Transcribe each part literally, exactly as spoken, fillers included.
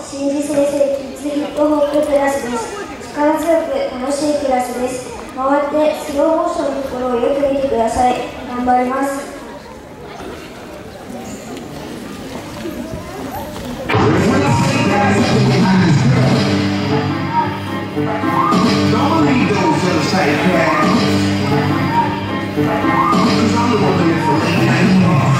心理生成キッズヒップホップクラスです。力強く楽しいクラスです。回ってスローモーションのところをよく見てください。頑張ります。 Don't leave those other side paths. Cause I'm the one looking for late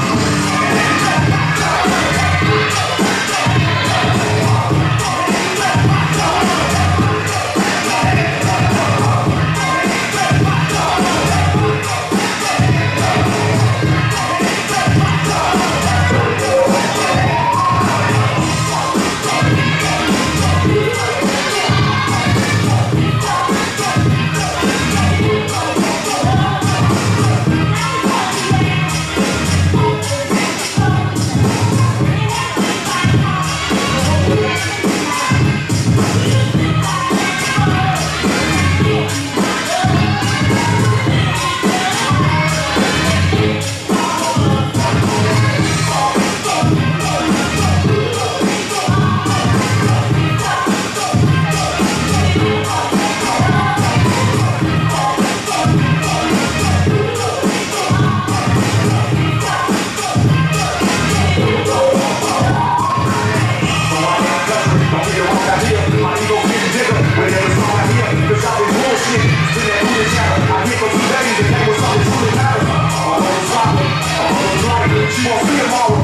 She won't see them all.